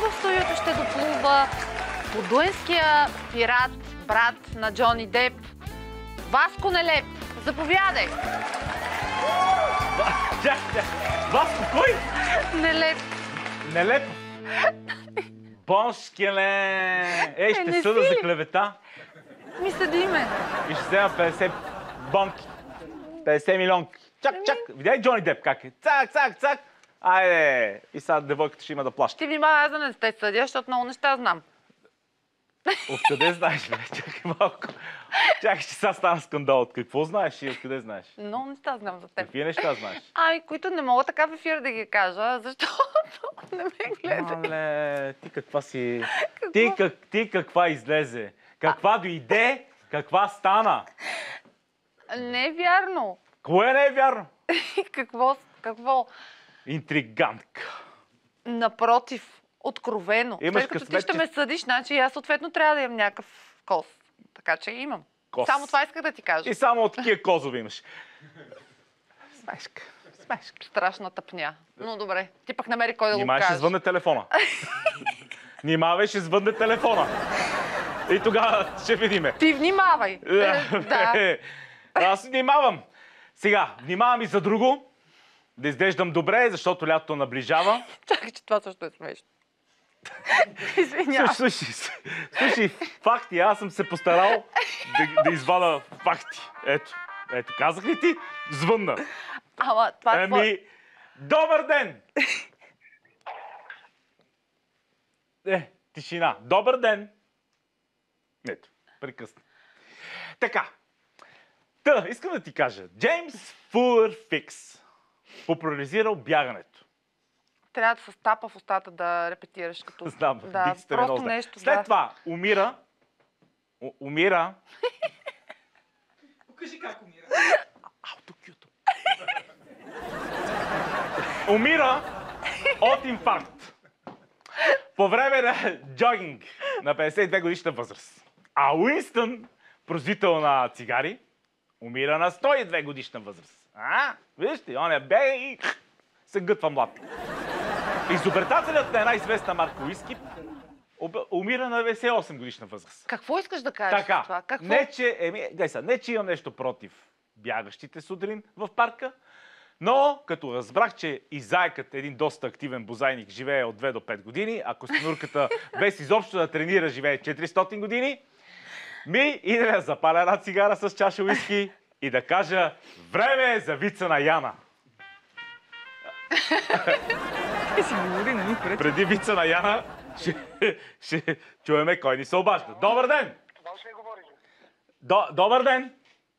в студиото ще доплува подуенския пират, брат на Джони Деп, Васко Нелеп. Заповядай! Чакай! Васко кой? Нелеп. Нелеп? Боншкеле! Ей, ще съда за клевета. Ми съди ме. И ще взема 50 бонки. 50 милионки. Чак, чак! Видяй Джони Деп как е. Цак, цак, цак! Айде! И сега девойката ще има да плаща. Ти внимавай, аз да не сте съдя, защото много неща знам. Откъде знаеш, бе? Чакай малко. Чакай, че сега стана скандал. От какво знаеш и откъде знаеш? Много неща знам за теб. Какви неща знаеш? Ами, които не мога така в ефир да ги кажа, защото не ме гледай. Мале, ти каква си... Какво? Ти каква излезе? Каква дойде, каква стана? Не е вярно. Кое не е вярно? Какво? Интригантка. Напротив, откровено. Имаш След като късмет, ти ще ме съдиш, значи аз съответно трябва да имам някакъв кос. Така че имам. Кос. Само това исках да ти кажа. И само от такива козови имаш. Смешка. Смешка. Страшна тъпня. Но добре, ти пък намери кой да го Нимай, ще кажеш. звънне телефона. Внимавай, ще звънне телефона. И тогава ще видиме. Ти внимавай. Да. Аз внимавам. Сега, внимавам и за друго. Да изглеждам добре, защото лятото наближава. Чакай, че това също е смешно. Извинявам. Слушай, факти. Аз съм се постарал да извада факти. Ето, казах ли ти? Звънна. Ама това е добър ден! Тишина. Добър ден! Ето, прекъсна. Така. Искам да ти кажа. Джеймс Фулър Фикс популяризирал бягането. Трябва да се стапа в устата да репетираш като... Знам, да, дикцията ми е просто много нещо. След това умира... Покажи как умира. Аутокюто. Умира от инфаркт. По време на джогинг на 52 годишна възраст. А Уинстън, производител на цигари, умира на 102 годишна възраст. Вижте, он е бега и се гътва млад. Изобретателят на една известна марка уиски умира на 98 годишна възраст. Какво искаш да кажеш Така, това? Какво? не че имам нещо против бягащите сутрин в парка, но като разбрах, че и зайкът, един доста активен бозайник, живее от 2 до 5 години, а костенурката без изобщо да тренира живее 400 години, и да запаля една цигара с чаша уиски и да кажа: време е за вица на Яна. Си говори, нали? Преди вица на Яна ще чуеме кой ни се обажда. Добър ден! Добър ден!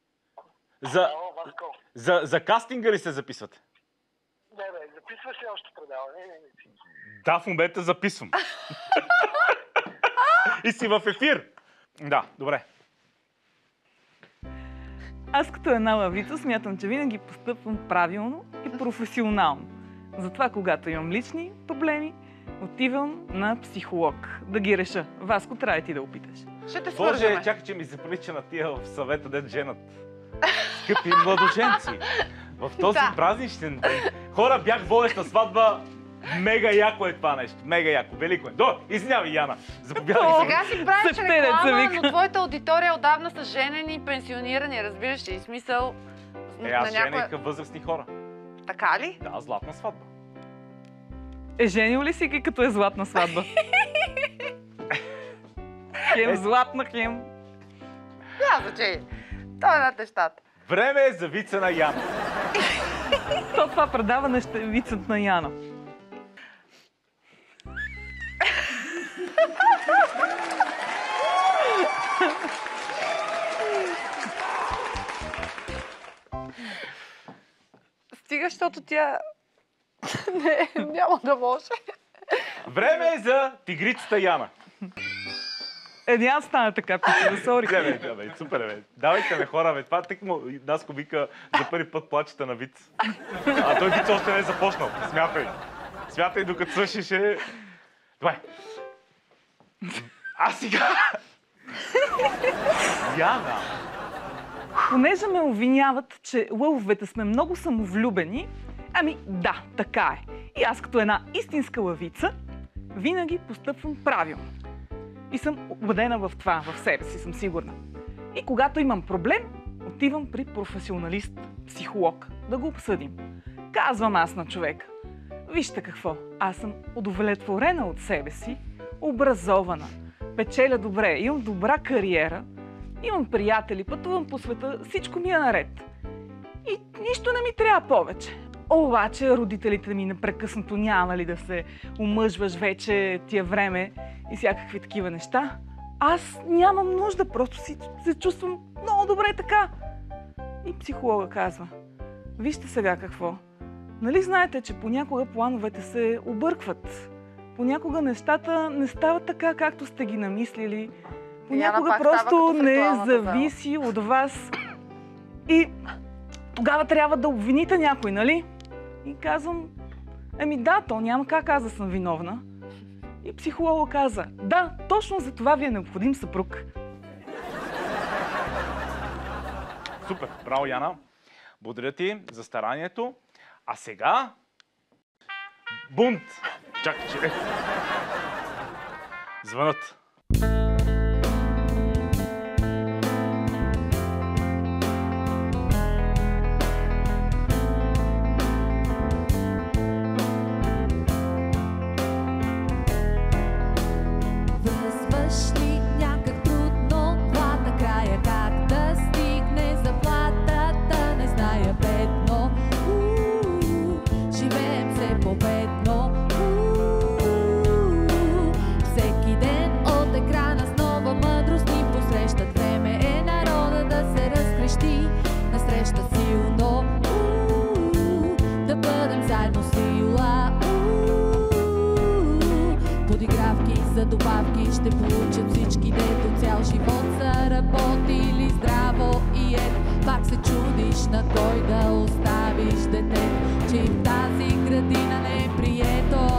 За кастинга ли се записвате? Не, записваш ли още предаване? Да, в момента записвам. И си в ефир. Да, добре. Аз като една лъвица смятам, че винаги постъпвам правилно и професионално. Затова, когато имам лични проблеми, отивам на психолог да ги реша. Васко, трябва и ти да опиташ. Ще те свържеме. Боже, чакай, че ми се прилича на тия в съвета дет женат. Скъпи младоженци, в този празничен ден. Хора, бях водещ на сватба. Мега яко е това нещо. Мега яко. Велико е. Извинявай, Яна. Заповядай. Сега си правиш Септенеца, реклама, вика. но твоята аудитория отдавна са женени, пенсионирани, разбираш ли? Смисъл Аз женеха възрастни хора. Така ли? Да, златна сватба. Женил ли си ги като е златна сватба? Хем златна, хем... Да, значи. Това е над нещата. Време е за вица на Яна. Това предаване ще е вицът на Яна. Стига, защото тя... няма да може. Време е за тигрицата Яна. Няма стана така, пише, да сори. Бе, супер, бе. Давайте ме, хора, бе. Това тъкмо Наско вика за първи път плачета на виц. А той виц още не е започнал. Смятай. Смятай, докато свършише. Добре. А сега... Яна! Понеже ме обвиняват, че лъвовете сме много самовлюбени, ами да, така е. И аз като една истинска лъвица винаги постъпвам правилно. И съм убедена в това, в себе си съм сигурна. И когато имам проблем, отивам при професионалист, психолог, да го обсъдим. Казвам аз на човека: вижте какво, аз съм удовлетворена от себе си, образована, печеля добре, имам добра кариера, имам приятели, пътувам по света, всичко ми е наред. И нищо не ми трябва повече. Обаче родителите ми непрекъснато: няма ли да се омъжваш вече, тия време и всякакви такива неща. Аз нямам нужда, просто се чувствам много добре така. И психолога казва: вижте сега какво. Нали знаете, че понякога плановете се объркват? Понякога нещата не стават така, както сте ги намислили. Понякога просто не зависи от вас. И тогава трябва да обвините някой, нали? И казвам: да, то няма как аз да съм виновна. И психолога каза: да, точно за това ви е необходим съпруг. Супер, браво, Яна. Благодаря ти за старанието. А сега... бунт! Чакай, че... Звънат. За добавки ще получат всички, дето цял живот са работили здраво и пак се чудиш на кой да оставиш дете, че и в тази градина не е прието.